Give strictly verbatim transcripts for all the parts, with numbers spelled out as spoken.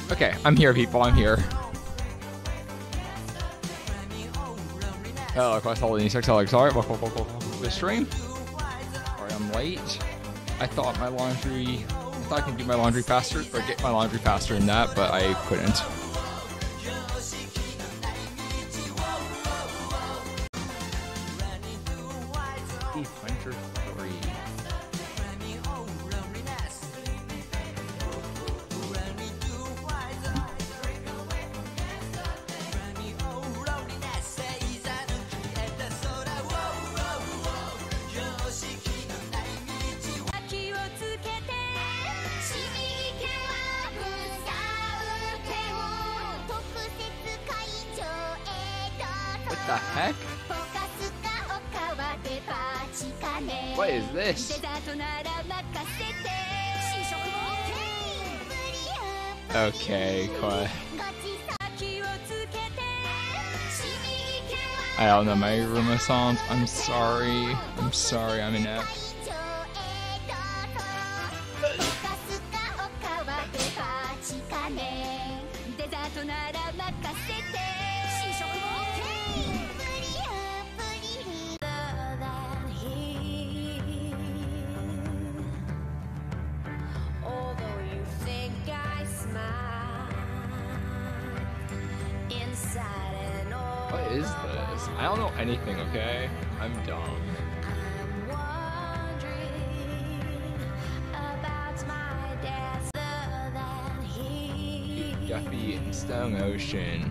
Okay, I'm here, people. I'm here. Hello, Quest Holding six Alex. Alright, welcome, welcome, welcome to the stream. Sorry, I'm late. I thought my laundry. I thought I could do my laundry faster, or get my laundry faster than that, but I couldn't. What the heck? What is this? Okay, Koi. I don't know my Rumor songs. I'm sorry. I'm sorry, I'm inept. What is this? I don't know anything, okay? I'm dumb. Duffy and Stone Ocean.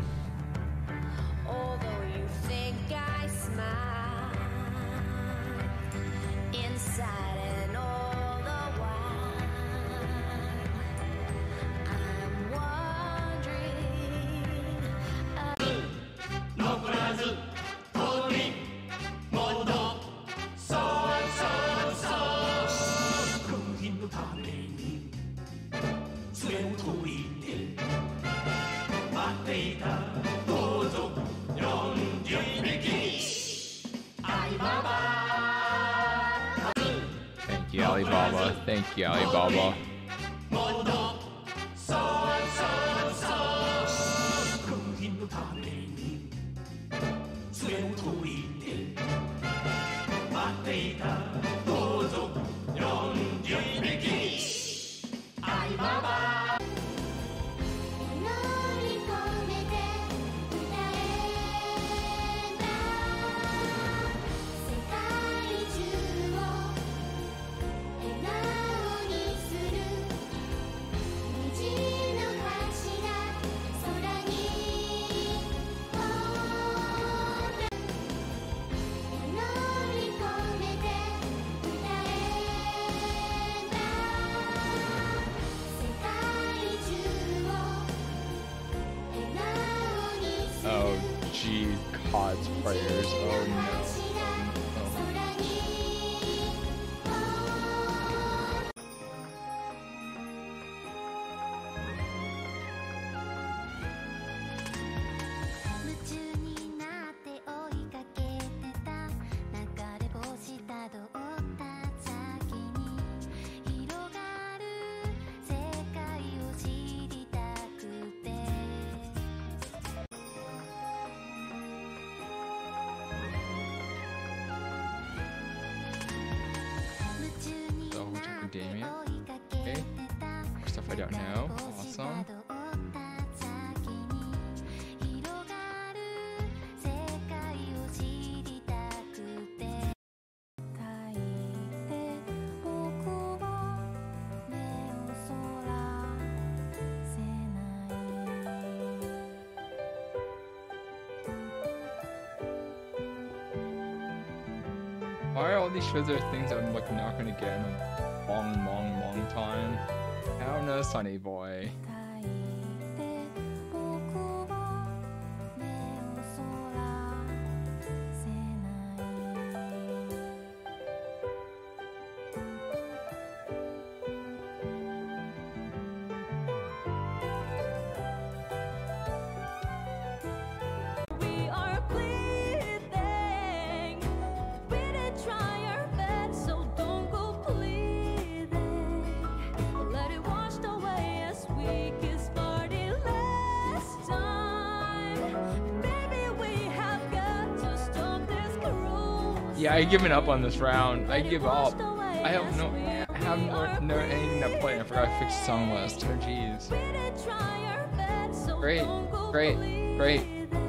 Thank you, Alibaba. Thank you, Alibaba. Oh, geez, God's prayers. Oh no. Damien. Okay. More stuff I don't know. Awesome. Why are all these shows are things I'm like not gonna get in a long, long, long time? I don't know, Sonny boy. Let it wash away as we kiss for Yeah, I given up on this round. I give up. I have no, I have no, no anything to play. I forgot to fix the song list. Oh jeez. Great, great, great.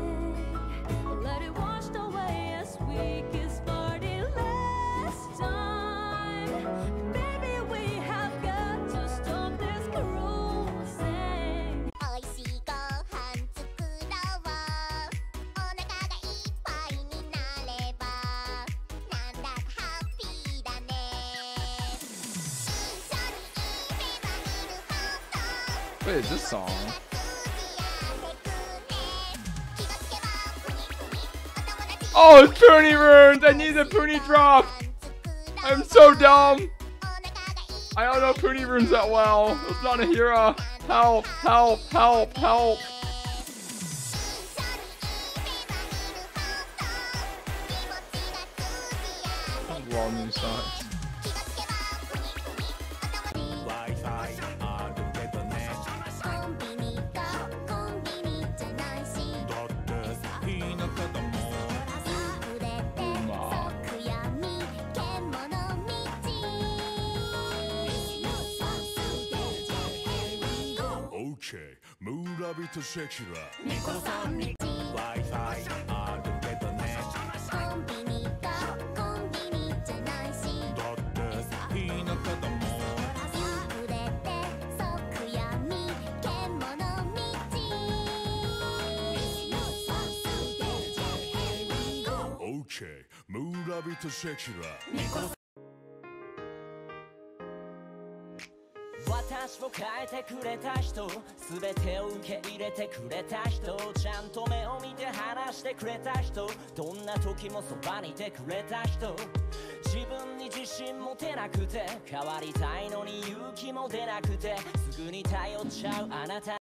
What is this song? Oh, it's Puni runes! I need the Puni drop! I'm so dumb! I don't know Puni runes that well. It's not a hero. Help, help, help, help! All new songs. Okay, 私を変えてくれた人、すべてを受け入れてくれた人、ちゃんと目を見て話してくれた人、どんな時もそばにいてくれた人、自分に自信持てなくて変わりたいのに勇気も出なくてすぐに頼っちゃうあなた。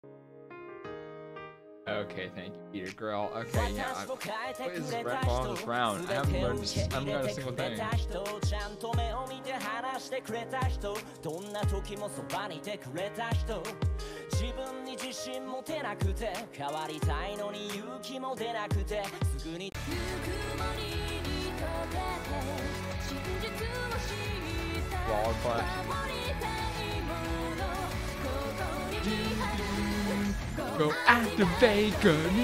Okay, thank you, Peter Grill. Okay, yeah. I, what is this rap on this round? I haven't learned this. I haven't got a single thing. Log class. Go activate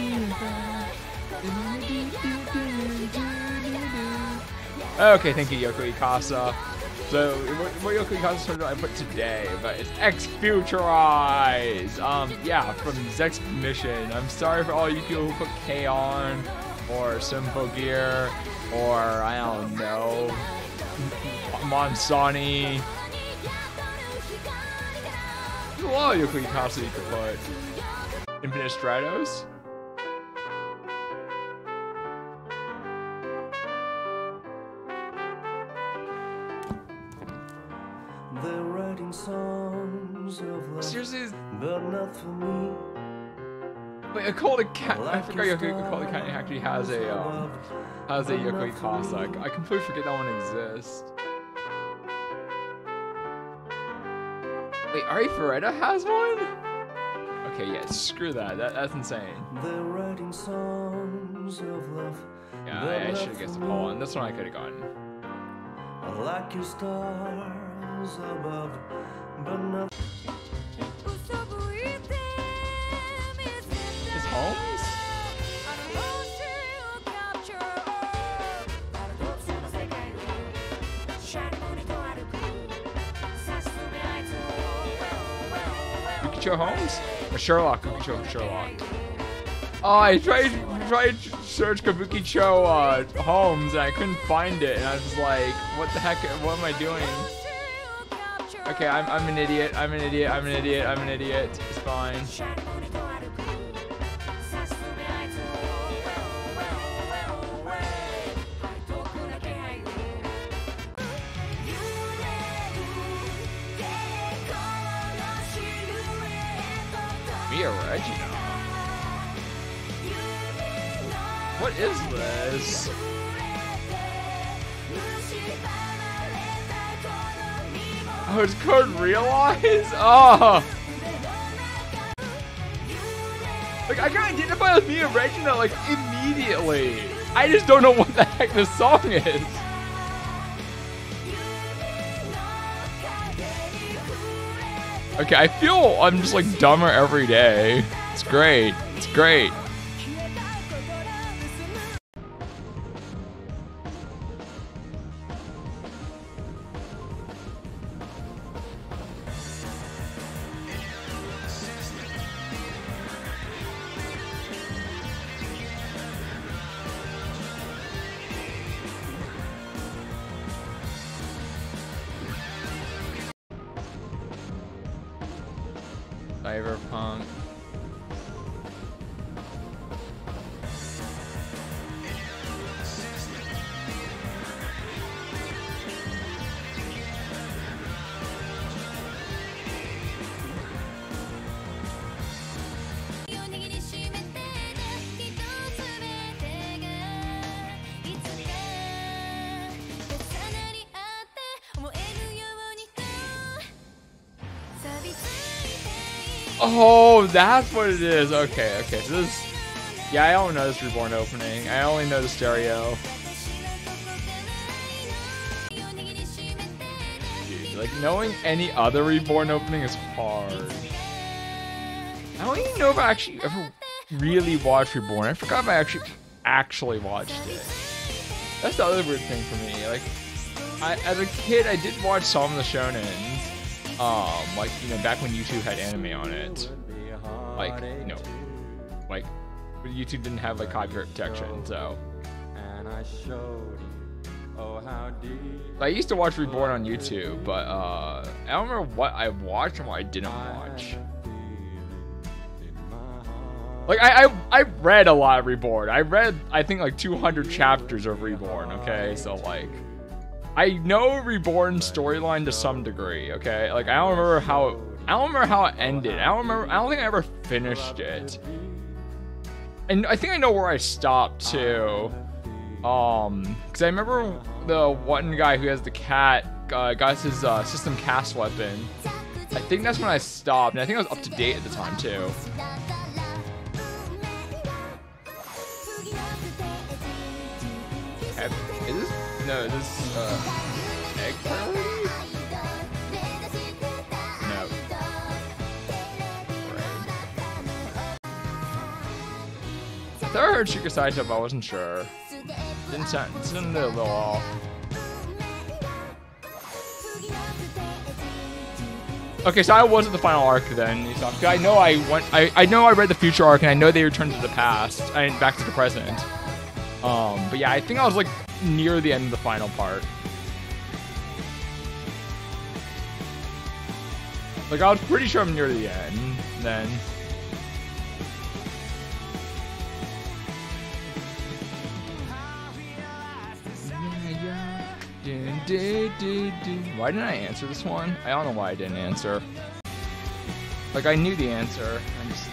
Okay, thank you, Yoko Ikasa. So, what, what Yoko Ikasa tournament I put today, but it's X-Futurize! Um, yeah, from Zex Mission. I'm sorry for all you people who put K on, or Simpo Gear, or, I don't know, Monsani. There's a lot of Yoko Ikasa you could put. Infinite Stratos? They're writing songs of love, Seriously? but not for me. Wait, Occult Cat. I forgot Yoko Occult Cat actually has a um has a Yoko Ikasa. I completely forget that one exists. Wait, Ari Ferretta has one? Okay, yeah, screw that. that that's insane. They're writing songs of love. Yeah, I, I should have guessed the Paul one. This one I could have gotten. I like your stars above, but not. Is Holmes? Ukicho Holmes? Or Sherlock, Ukicho Sherlock. Oh, I tried tried to search Kabukicho uh, Holmes and I couldn't find it, and I was like, what the heck, what am I doing? Okay, I'm, I'm an idiot, I'm an idiot, I'm an idiot, I'm an idiot. It's fine. Mia Regina. What is this? Oh, it's code Realize? Oh! Like, I can identify with Mia Regina, like, immediately. I just don't know what the heck this song is. Okay, I feel I'm just like dumber every day. It's great. It's great. Cyberpunk. Oh, that's what it is. Okay, okay. So this, yeah, I don't know this Reborn opening. I only know the stereo. Dude, like knowing any other Reborn opening is hard. I don't even know if I actually ever really watched Reborn. I forgot if I actually actually watched it. That's the other weird thing for me. Like, I, as a kid, I did watch some of the shonens. Um, like, you know, back when YouTube had anime on it. Like, you know, like, but YouTube didn't have, like, copyright protection, so. I used to watch Reborn on YouTube, but, uh, I don't remember what I watched and what I didn't watch. Like, I, I, I read a lot of Reborn. I read, I think, like, two hundred chapters of Reborn, okay? So, like, I know Reborn's storyline to some degree, okay? Like, I don't remember how, I don't remember how it ended. I don't remember, I don't think I ever finished it. And I think I know where I stopped, too. Um, because I remember the one guy who has the cat, uh, got his, uh, system cast weapon. I think that's when I stopped, and I think I was up to date at the time, too. Is this, no, is this, uh, egg priority? No. I thought I heard Shikasai stuff, but I wasn't sure. Didn't sound, it sounded a little off. Okay, so I was at the final arc then. I know I went, I, I know I read the future arc, and I know they returned to the past, and back to the present. Um, but yeah, I think I was like near the end of the final part. Like, I was pretty sure I'm near the end then. Why didn't I answer this one? I don't know why I didn't answer. Like, I knew the answer. I just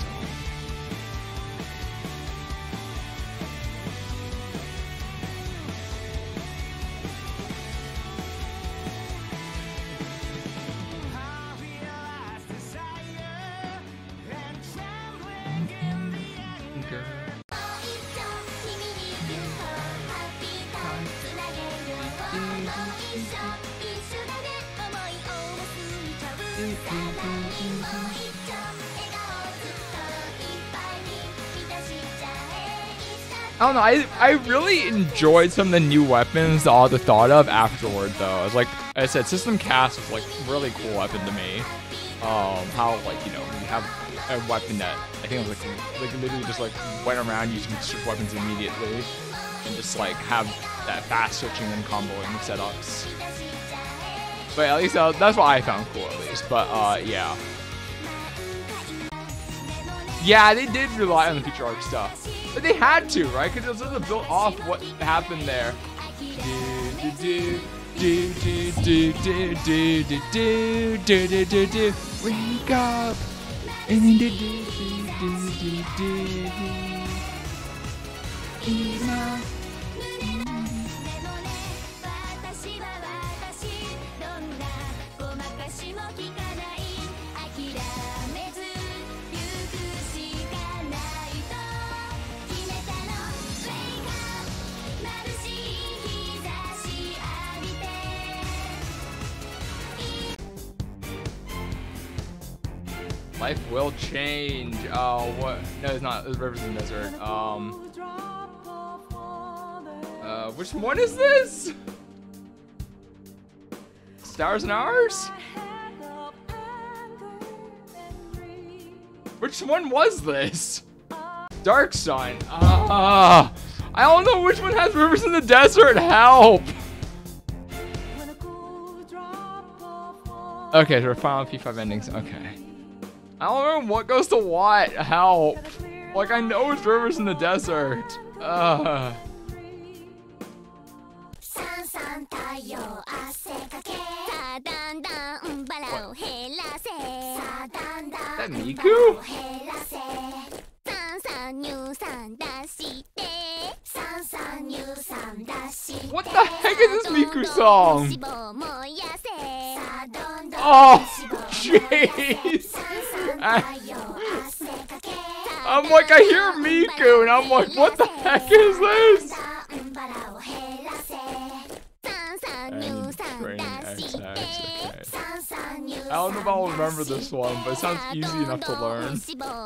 I don't know, I, I really enjoyed some of the new weapons all the thought of afterward, though. I was like, I said, System Cast was like really cool weapon to me. Um, how, like, you know, you have a weapon that I think it was like, like literally just like went around using switch weapons immediately and just like have that fast switching and comboing setups. But at least uh, that's what I found cool, at least. But uh, yeah. Yeah, they did rely on the future arc stuff. But they had to, right? Because it was sort of built off what happened there. Do, do, do, do, do, do, do, do, do, do, do, do. Wake up! And then do, do, do, do, do, do. Ima. Life will change. Oh, what? No, it's not. It's Rivers in the Desert. Um. Uh, which one is this? Stars and Hours? Which one was this? Dark Sun. Ah, I don't know which one has Rivers in the Desert. Help. Okay, so we're final P five endings. Okay. I don't know what goes to what. Help. Like, I know it's Rivers in the Desert. Ugh. That Miku? What the heck is this Miku song? Oh, jeez. I'm like, I hear Miku, and I'm like, what the heck is this? Train X X, okay. I don't know if I'll remember this one, but it sounds easy enough to learn.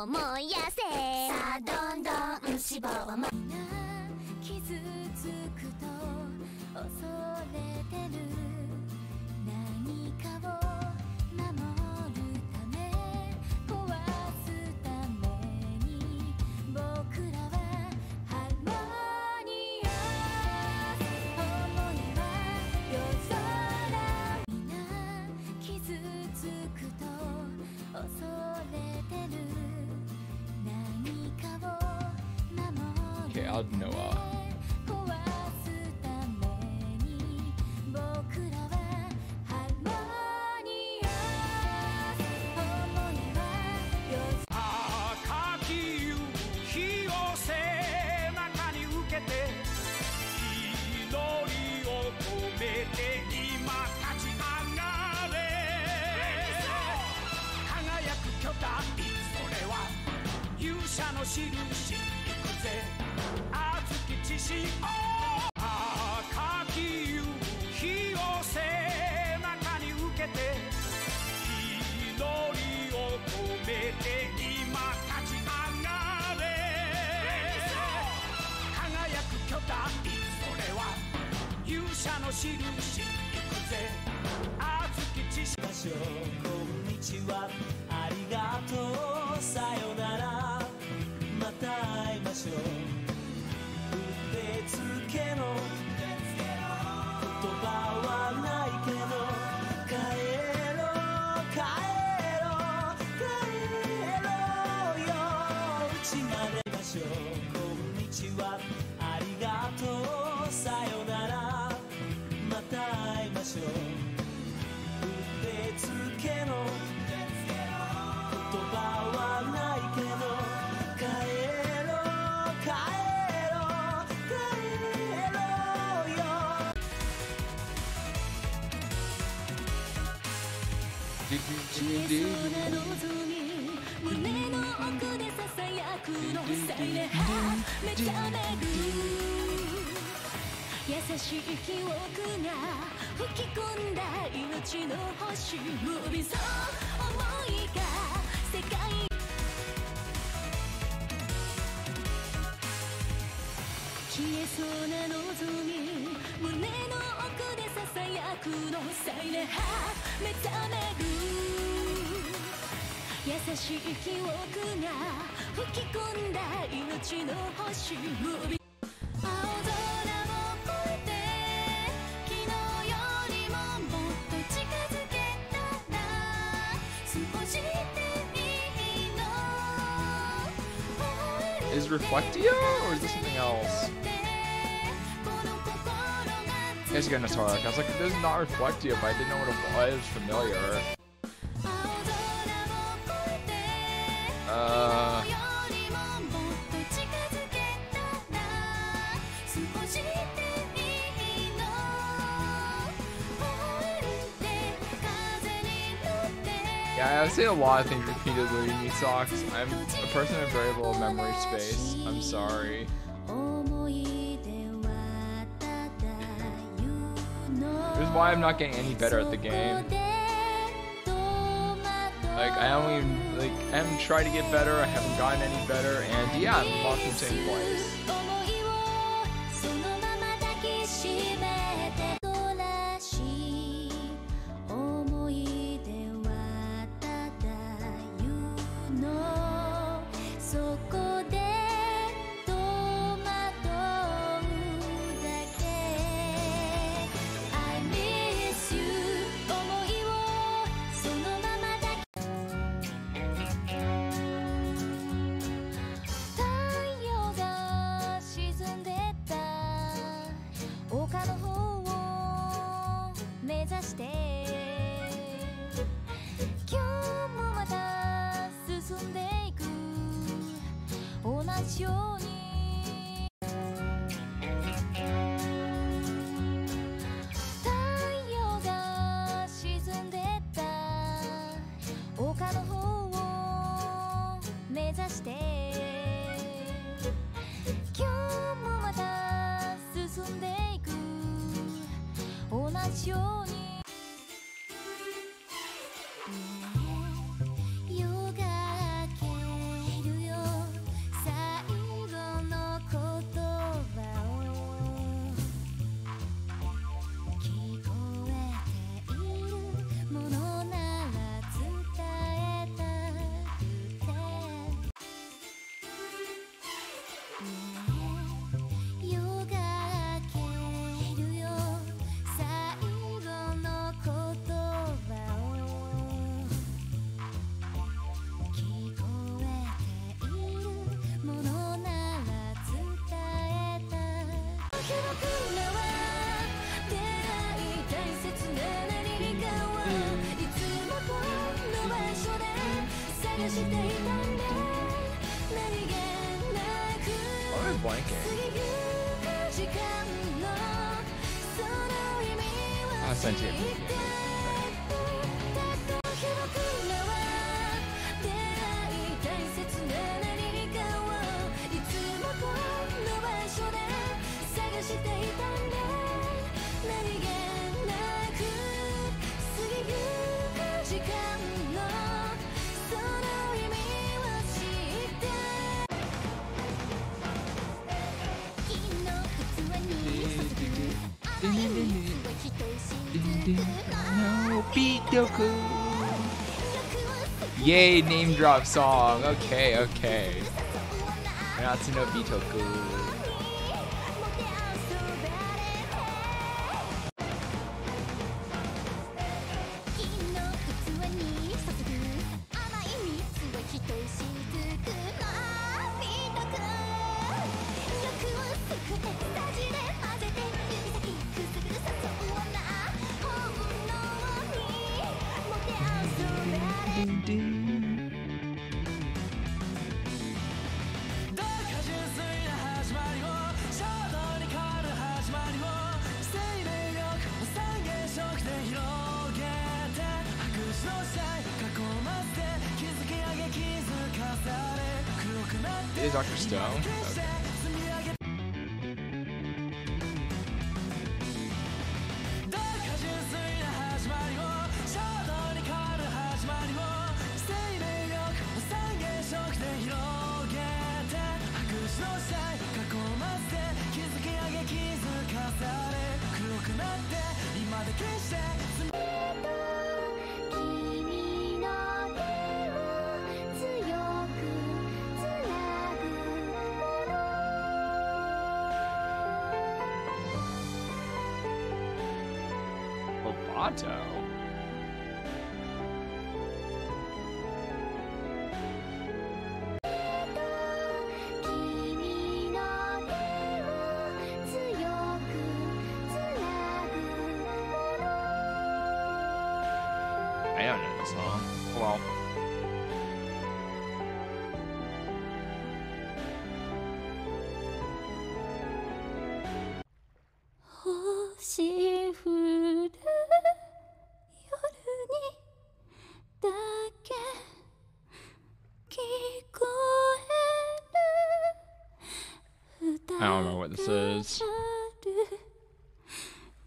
Okay, I'll Noah. Is Reflectio, or is this something else? You guys get Natara. I was like, this is not Reflectio, but I didn't know what it was. Familiar. Uh. Yeah, I say a lot of things repeatedly in these talks. I'm a person with very little memory space. I'm sorry. This is why I'm not getting any better at the game. Like, I only, like, I haven't tried to get better, I haven't gotten any better, and yeah, I'm locked in the same place. Why am I blanking? I sent it. Yay, name drop song. Okay, okay. Natsu no Bitoku. Is Doctor Stone? Okay. Lobato. I don't know this song. Well. I don't know what this is.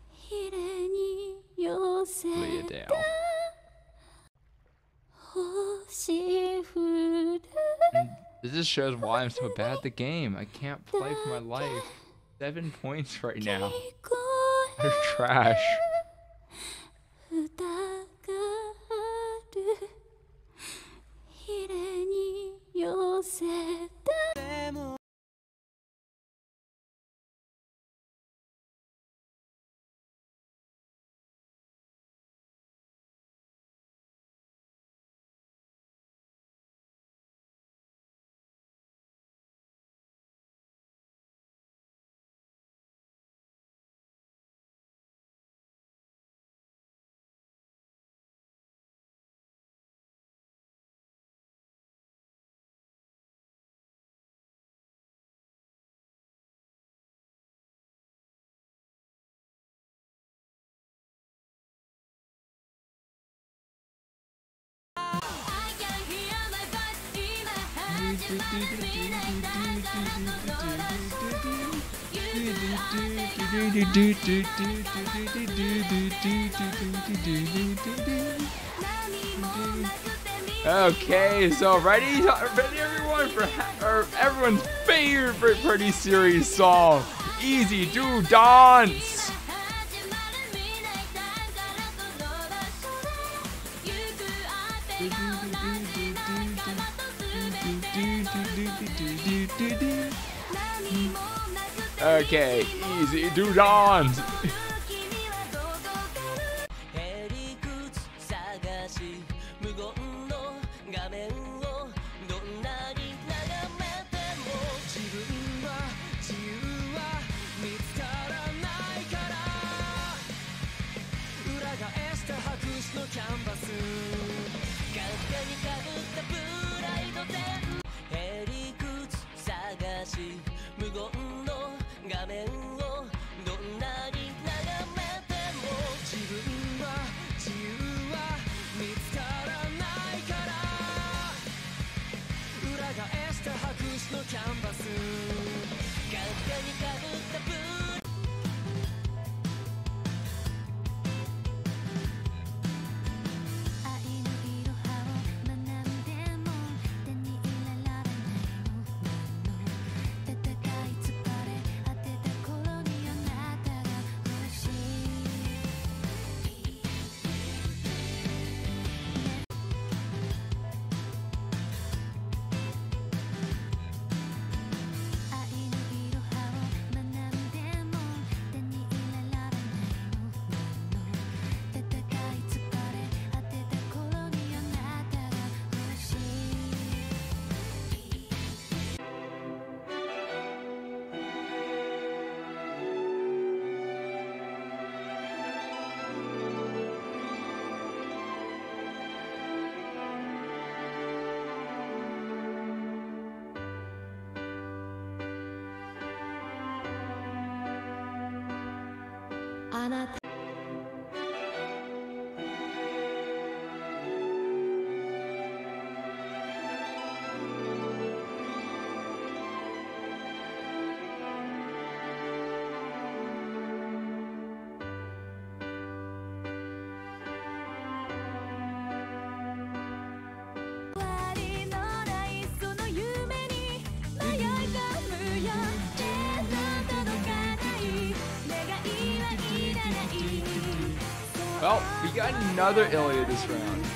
Leah Dale. This just shows why I'm so bad at the game. I can't play for my life. Seven points right now. They're trash. Okay, so ready, ready everyone for or everyone's favorite Pretty Series song, Easy Do Dance. Okay, Easy Do Dance. Well, we got another Ilya this round.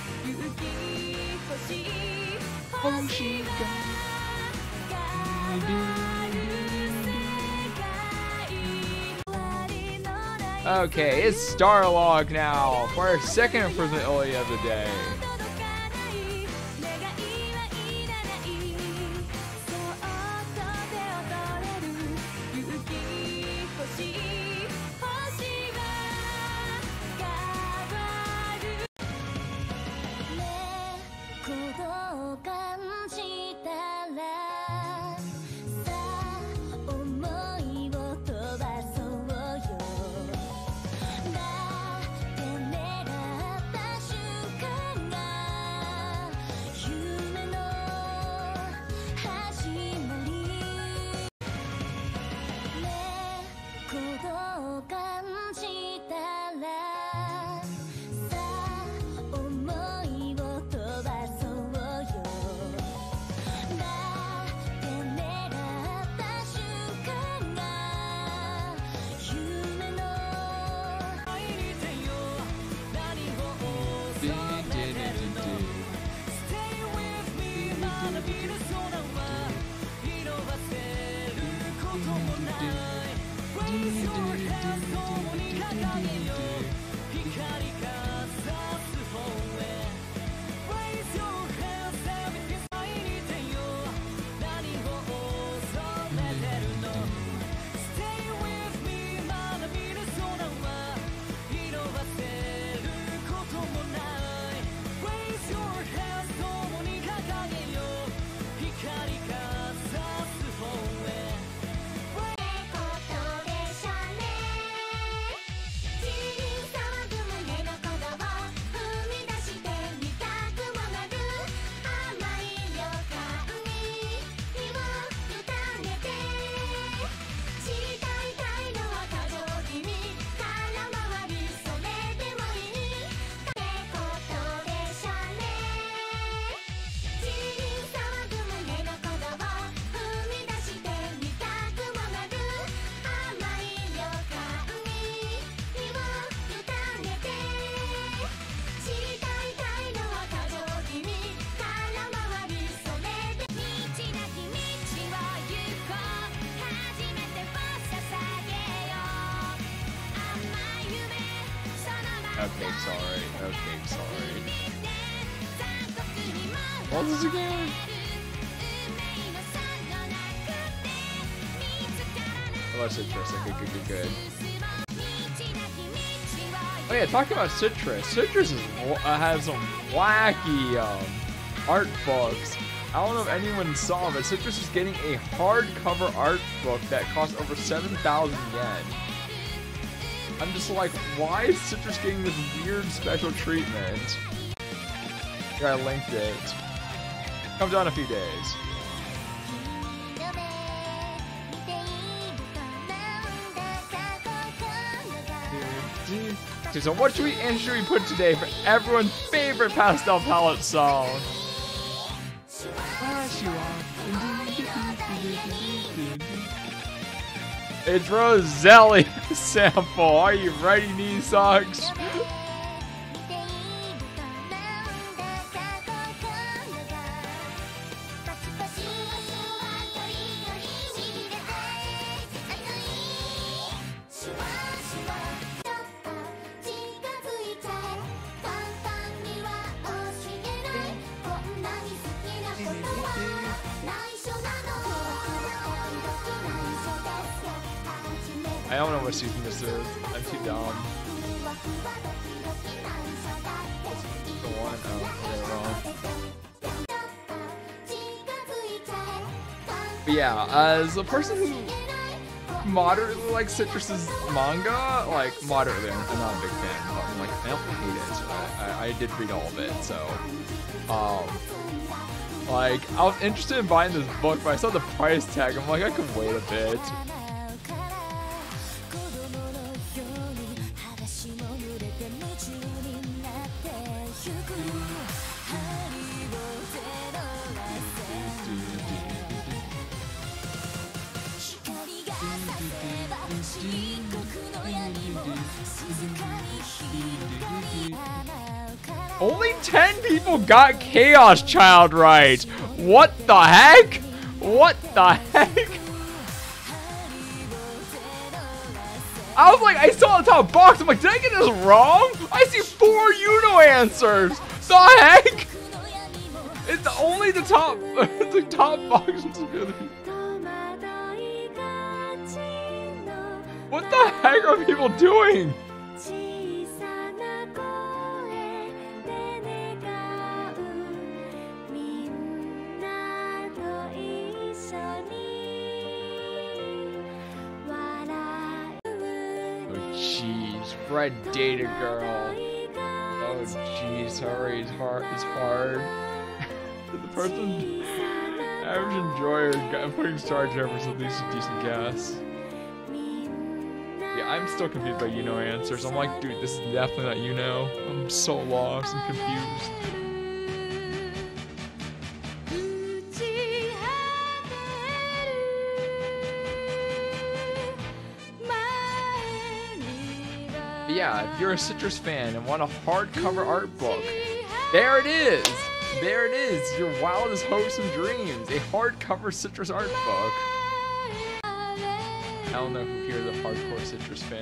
Okay, it's Starlog now for our second improvement Ilya of the day. Okay, sorry. Okay, sorry. What was this again? Oh, Citrus. Okay, good, good, good. Oh yeah, talking about Citrus. Citrus is, uh, has some wacky um, art books. I don't know if anyone saw, but Citrus is getting a hardcover art book that costs over seven thousand yen. I'm just like, why is Citrus getting this weird special treatment? Yeah, I linked it. Comes out in a few days. Okay, so what should we and should we put today for everyone's favorite pastel palette song? It's Roselli sample. Are you ready, knee socks? I don't know what season this is. I'm too dumb. The one, oh, they're wrong. But yeah, as a person who moderately likes Citrus's manga, like moderately, I'm, I'm not a big fan, but I'm like, I don't hate it. I, I, I did read all of it, so, um, like, I was interested in buying this book, but I saw the price tag. I'm like, I could wait a bit. Only ten people got Chaos Child right. What the heck? What the heck? I was like, I saw the top box. I'm like, did I get this wrong? I see four Yuno answers. The heck? It's only the top. The top box is really. What the heck are people doing? Fred date a girl. Oh jeez, hurry, it's hard. It's hard. The person, average enjoyer, got putting Star Trek for at least a decent guess. Yeah, I'm still confused by Yuno answers. I'm like, dude, this is definitely not Yuno. I'm so lost and confused. Yeah, if you're a Citrus fan and want a hardcover art book, there it is. There it is. Your wildest hopes and dreams. A hardcover Citrus art book. I don't know who here is a hardcore Citrus fan.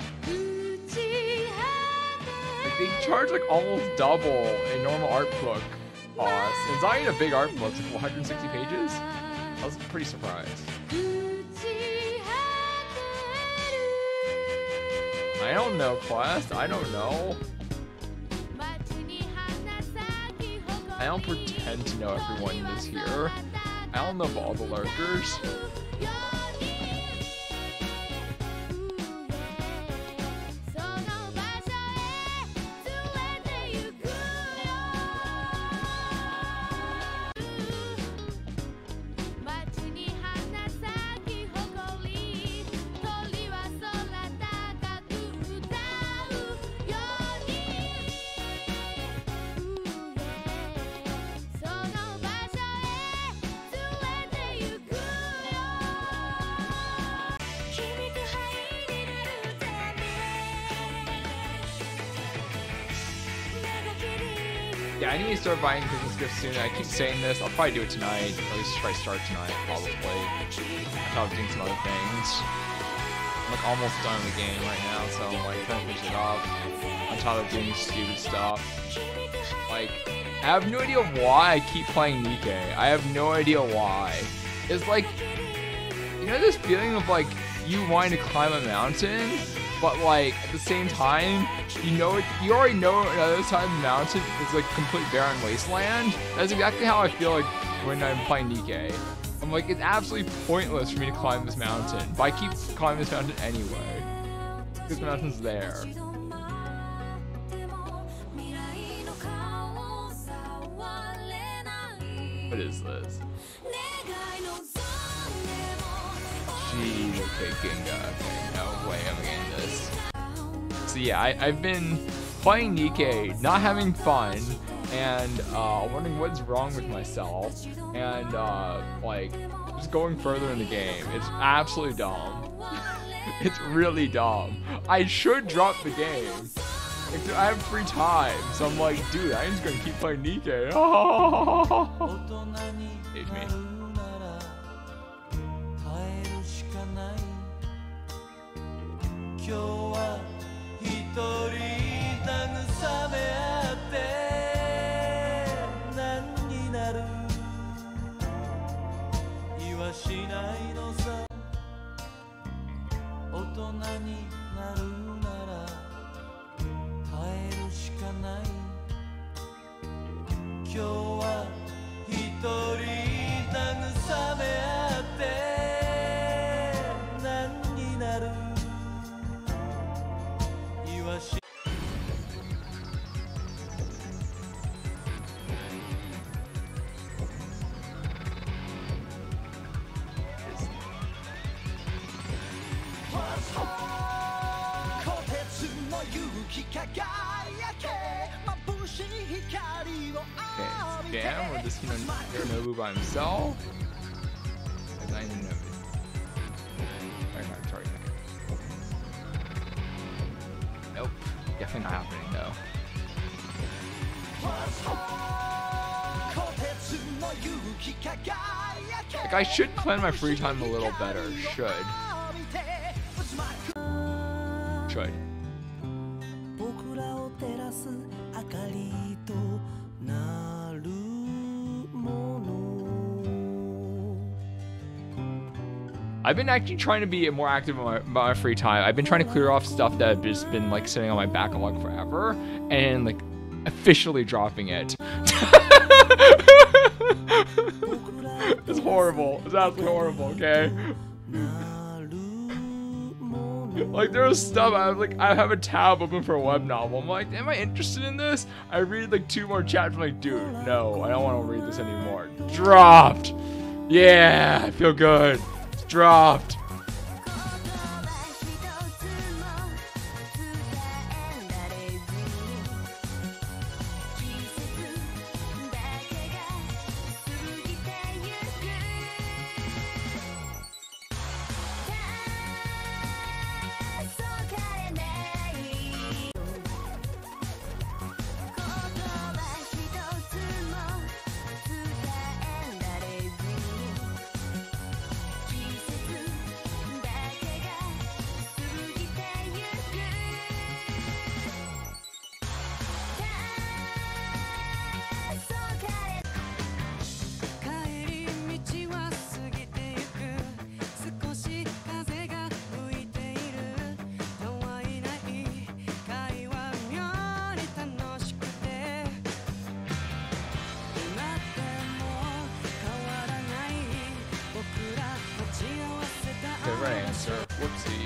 Like, they charge like almost double a normal art book cost. It's not even a big art book. It's like one hundred sixty pages. I was pretty surprised. I don't know, Quest. I don't know. I don't pretend to know everyone is here. I don't know about all the lurkers. Yeah, I need to start buying Christmas gifts soon. I keep saying this. I'll probably do it tonight. Or at least try to start tonight, probably. I thought of doing some other things. like almost done with the game right now, so I'm like trying to finish it off on top of doing stupid stuff. Like, I have no idea why I keep playing Nikke. I have no idea why. It's like, you know this feeling of like you wanting to climb a mountain, but like at the same time, you know it, you already know on the other side of the mountain is like complete barren wasteland. That's exactly how I feel like when I'm playing Nikke. I'm like, it's absolutely pointless for me to climb this mountain, but I keep climbing this mountain anyway. Because the mountain's there. What is this? Jeez, okay, Ginga. Okay, no way I'm getting this. So yeah, I, I've been playing Nikke, not having fun, and uh, wondering what's wrong with myself, and uh, like, just going further in the game. It's absolutely dumb. It's really dumb. I should drop the game. Except I have free time, so I'm like, dude, I'm just gonna keep playing Nikke. Hate me. Okay, Scam or just, you know, Hironobu by himself? Because I didn't know it. Alright, no, sorry. Nope, definitely not happening though. Like, I should plan my free time a little better. Should. Should. I've been actually trying to be more active in my, my free time. I've been trying to clear off stuff that have just been like sitting on my backlog forever and like officially dropping it. It's horrible. It's absolutely horrible, okay? Like, there's stuff, I like, I have a tab open for a web novel. I'm like, am I interested in this? I read like two more chapters. I'm like, dude, no, I don't want to read this anymore. Dropped. Yeah, I feel good. It's dropped. Okay, right answer. Whoopsie.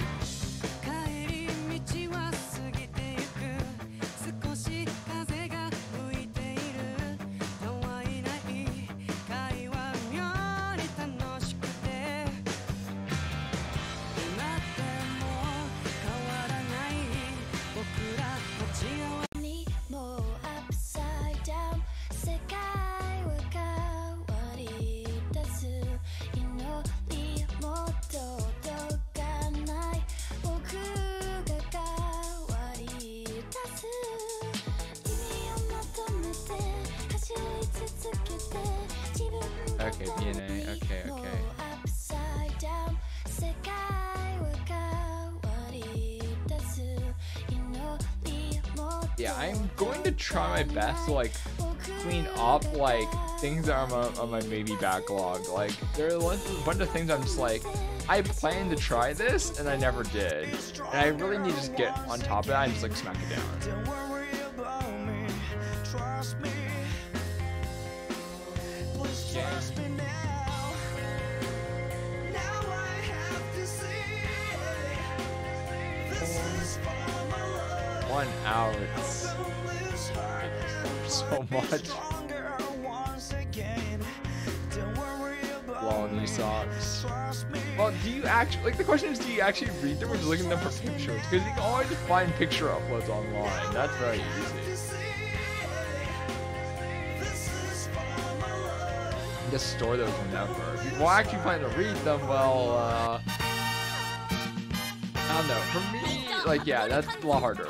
Okay, B N A. Okay, okay. Yeah, I'm going to try my best to like clean up like things that are on my, on my maybe backlog. Like there are a bunch of things I'm just like, I planned to try this and I never did, and I really need to just get on top of that and just like smack it down. Don't worry about me, trust me. Please trust me now. Now I have to see. This is for my love. One out. So much. Lol, new socks. Well, do you actually, like the question is, do you actually read them or just looking at them for pictures? Because you can always find picture uploads online. That's very easy. And just store those whenever. If you well, actually plan to read them, well, uh, I don't know. For me, like, yeah, that's a lot harder.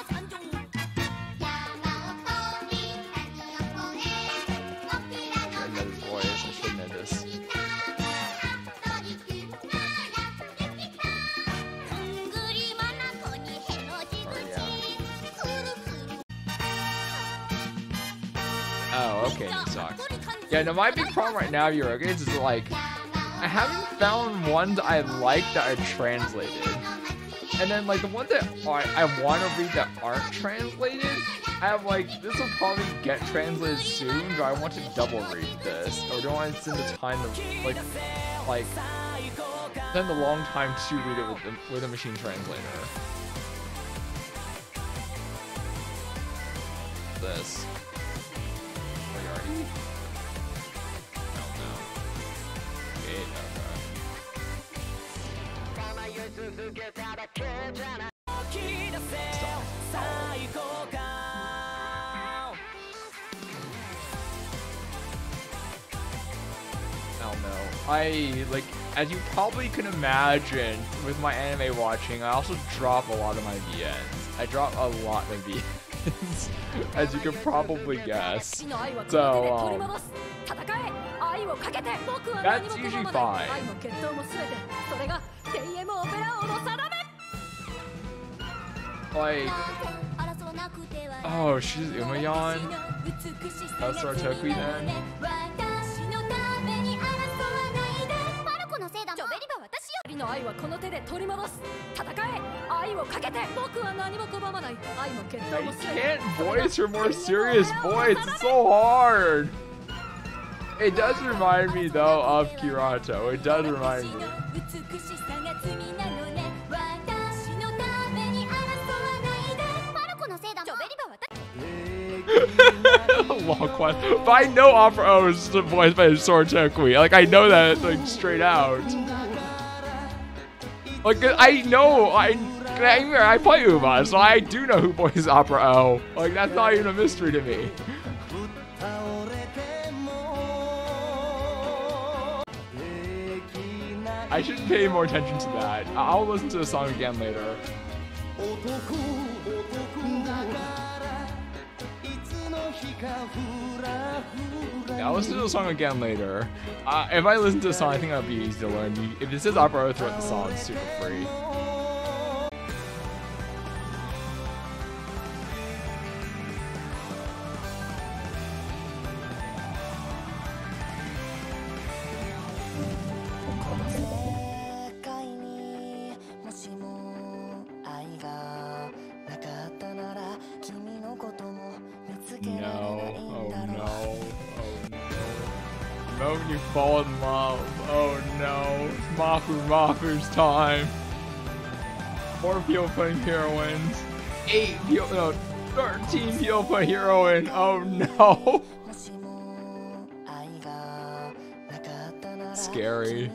Oh, okay, new socks. Yeah, no, my big problem right now, Eurogames, is like, I haven't found ones I like that are translated. And then, like, the ones that are, I want to read that aren't translated, I have, like, this will probably get translated soon, but I want to double read this. Or don't want to spend the time to, like, like, spend a long time to read it with, the, with a machine translator. This. I, like, as you probably can imagine with my anime watching, I also drop a lot of my V Ns. I drop a lot of V Ns, as you can probably guess. So, um, that's usually fine. Like, oh, she's Umayan? That's our Tokui then? I can't voice her more serious voice, it's so hard! It does remind me though of Kirato, it does remind me. Long question. But I know Opera O is voiced by Sora Tokui. Like, I know that, like, straight out. Like, I know, I, I, I play Uma, so I do know who voices Opera O. Like, that's not even a mystery to me. I should pay more attention to that. I'll listen to the song again later. Yeah, I'll listen to the song again later. Uh, if I listen to the song, I think that'll be easy to learn. If it says Opera O throughout the song, it's super free. No, oh no, oh no. The moment you fall in love, oh no. It's Mafu Mafu's time. Four people putting heroines. Eight people, no, thirteen people put heroine, oh no. Scary.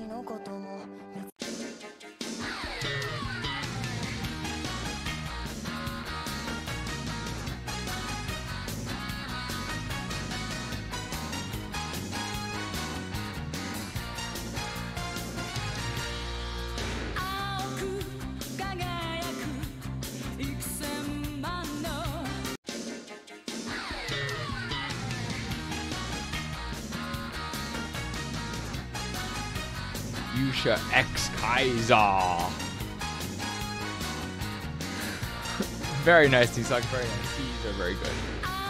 Yusha X Kaiser. Very nice, T-Sock. Very nice. These are very good.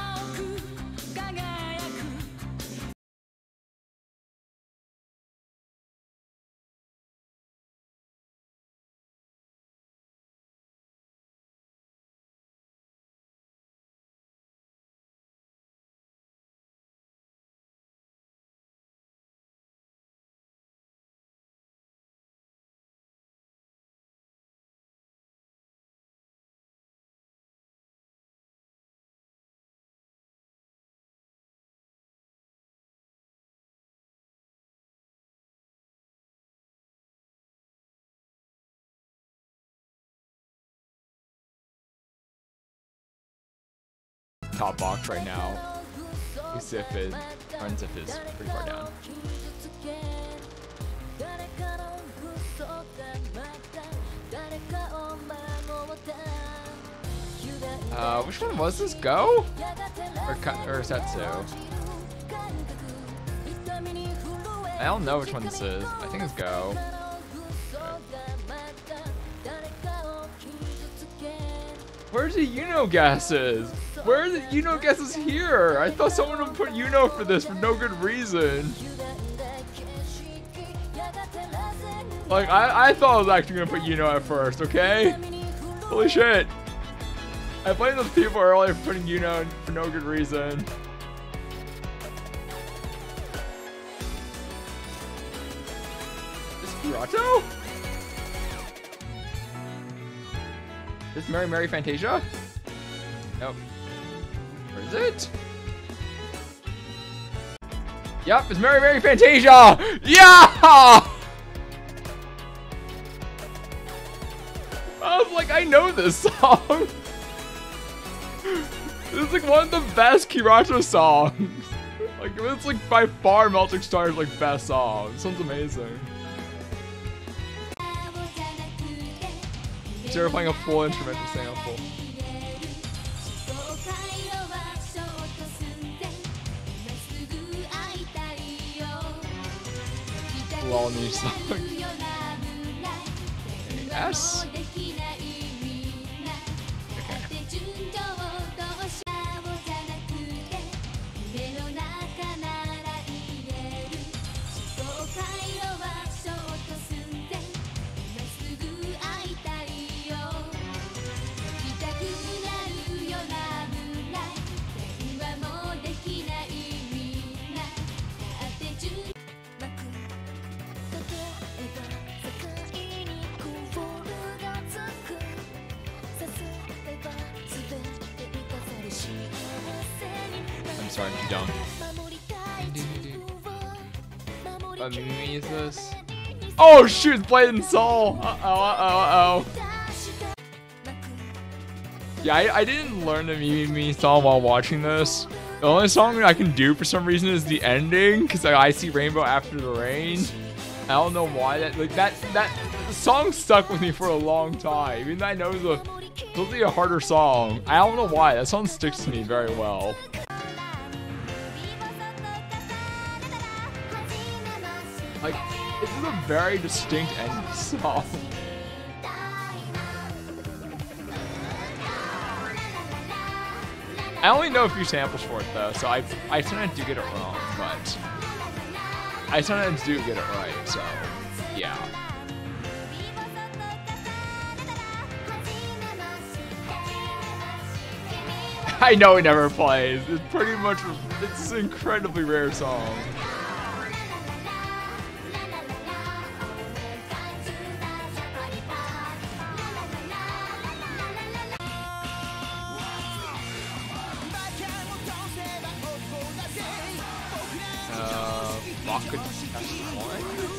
Top box right now. Usif is, Unsif is pretty far down. Uh, which one was this? Go? Or, or Setsu? I don't know which one this is. I think it's Go. Where's the Yuno guesses? Where are the Yuno guesses here? I thought someone would put Yuno for this for no good reason. Like, I, I thought I was actually gonna put Yuno at first, okay? Holy shit. I blamed those people earlier for putting Yuno in for no good reason. Is Kirato? Is Mary Mary Fantasia? Nope. Where is it? Yep, it's Mary Mary Fantasia! Yeah! I was like, I know this song. This is like one of the best Kirato songs. Like, it's like by far Melting Star's like best song. This one's amazing. So we're playing a full instrumental sample. All new song. S. I'm sorry, I'm dumb. What Mimi is this? Oh shoot, it's Blade Soul! Uh oh, uh oh, uh oh. Yeah, I, I didn't learn the Mimi song while watching this. The only song I can do for some reason is the ending, because like, I see rainbow after the rain. I don't know why that like that that the song stuck with me for a long time. Even though I know it's a totally a harder song. I don't know why that song sticks to me very well. Like, this is a very distinct end song. I only know a few samples for it though, so I I sometimes do get it wrong, but I sometimes do get it right, so yeah. I know it never plays. It's pretty much, it's an incredibly rare song. Uh, Baka S one?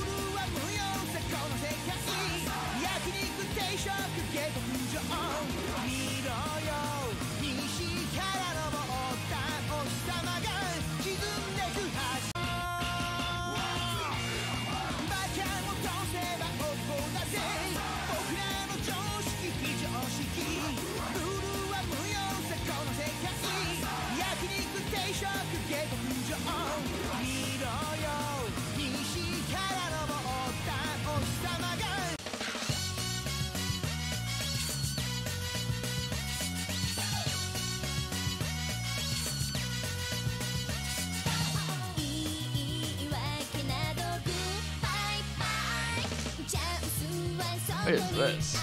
What is this?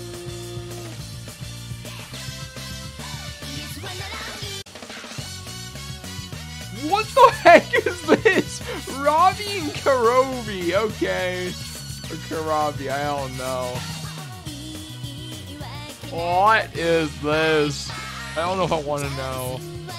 What the heck is this? Robbie and Karobi, okay. Or Karabi, I don't know. What is this? I don't know if I want to know.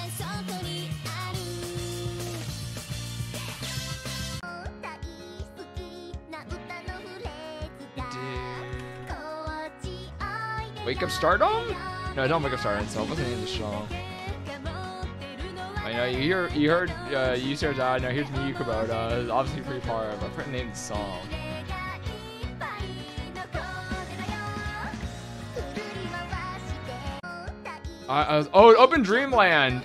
Wake Up Stardom? No, don't Wake Up Stardom itself. What's the name of the song? I know you hear you heard uh, you said that. Now here's Miyu Kubota. It's obviously pretty far, but I forgot the name of the song. I, I was, oh, Open Dreamland.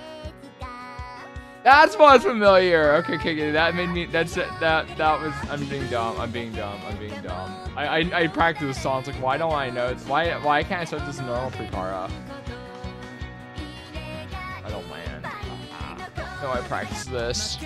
That's what's familiar. Okay, okay, okay. That made me. That's it. That that was. I'm being dumb. I'm being dumb. I'm being dumb. I I, I practice this song. It's like, why don't I know? It's, why why can't I start this normal Prikara? I don't land. No, I practice this.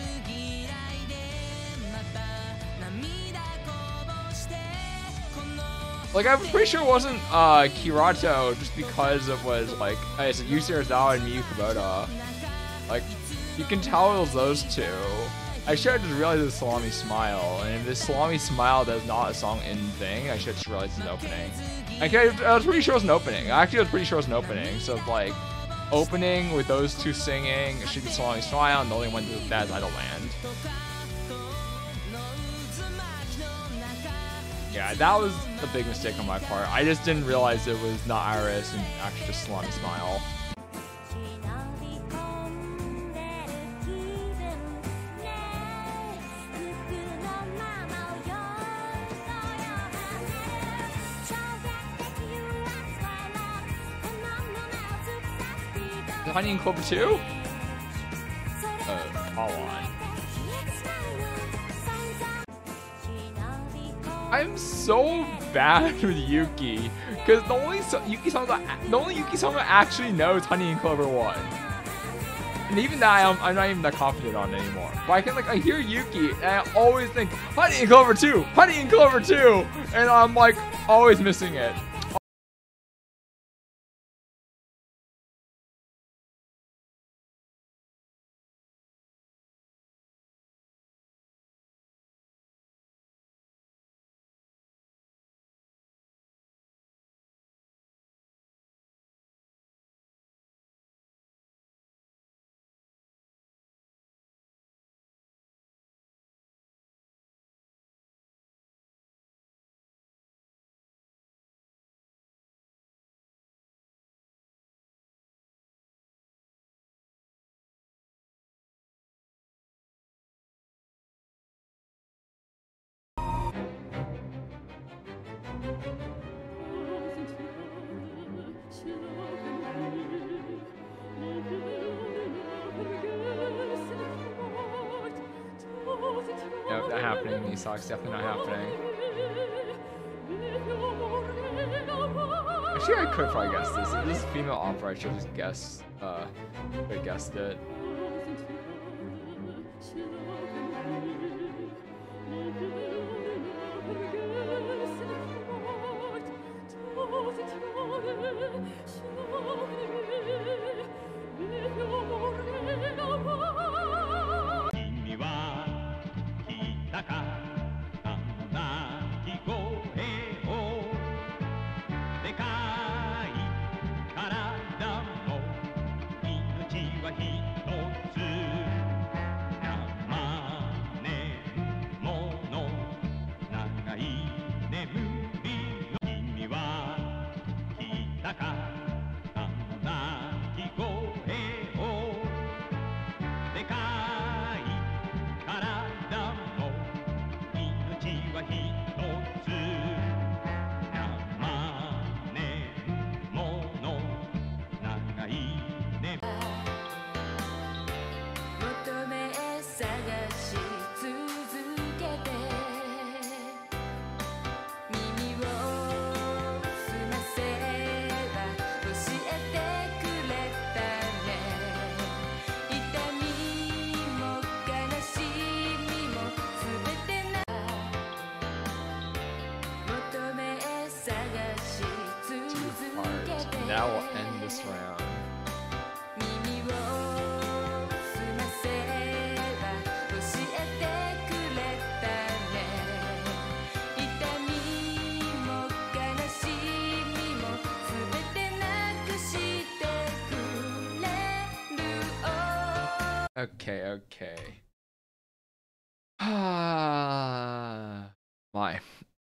Like, I'm pretty sure it wasn't uh, Kirato just because it was like, I said Yu Serizawa and Miyu Kubota. Like, you can tell it was those two. I should have just realized it was Salami Smile, and if this Salami Smile that's not a song in thing, I should have just realized it's an opening. Okay, I was pretty sure it was an opening. Actually, I was pretty sure it was an opening. So, like, opening with those two singing, it should be Salami Smile, and the only one that is Idle Land. Yeah, that was a big mistake on my part. I just didn't realize it was not Iris and actually just Salami Smile. Honey and Clover two? Uh, hold on. I'm so bad with Yuki, because the only so Yuki song that the only Yuki song I actually know is Honey and Clover one, and even that I'm, I'm not even that confident on anymore. But I can like I hear Yuki and I always think Honey and Clover two, Honey and Clover two, and I'm like always missing it. Nope, not happening. Nisok's definitely not happening. Actually, I could probably guess this. If this is female opera, I should just guess. Uh, I guessed it. that will end this round. 耳を澄ませば教えてくれたね痛みも悲しみもすべてなくしてくれる Okay, okay. Ah, my.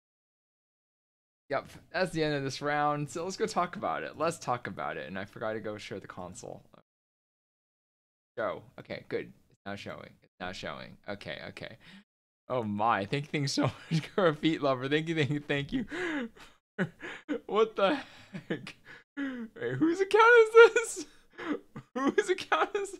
Yep, that's the end of this round. So let's go talk about it. Let's talk about it. And I forgot to go share the console. Show. Okay, good. It's now showing. It's now showing. Okay, okay. Oh my, thank you, thank you so much, Girl Feet Lover. Thank you, thank you, thank you. What the heck? Wait, whose account is this? Whose account is this?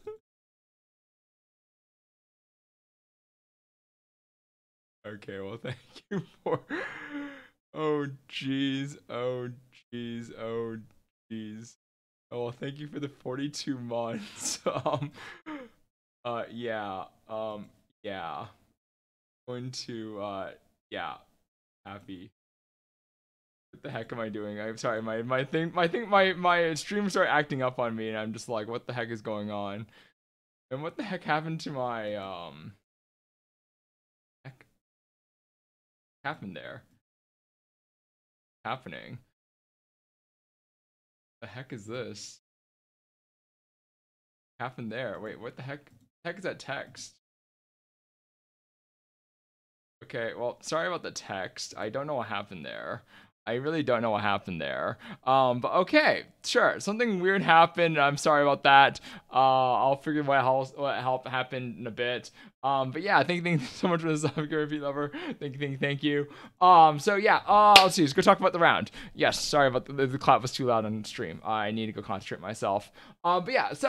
Okay, well, thank you for. Oh, jeez. Oh, jeez. Oh, jeez. Oh, well, thank you for the forty-two months. um, uh, yeah. Um, yeah. Going to, uh, yeah. Happy. What the heck am I doing? I'm sorry. My my thing. My thing. My my stream started acting up on me, and I'm just like, what the heck is going on? And what the heck happened to my um? Heck happened there? Happening? The heck is this? Happened there? Wait, what the heck? The heck is that text? Okay, well, sorry about the text. I don't know what happened there. I really don't know what happened there. Um, but okay, sure. Something weird happened. I'm sorry about that. Uh, I'll figure what else what help happened in a bit. Um, but yeah, thank you, thank you so much for this, Girl Feet Lover. Thank you, thank you, thank you. Um, so yeah, uh, let's see. Let's go talk about the round. Yes, sorry about the, the clap was too loud on the stream. I need to go concentrate myself. Um, but yeah, so.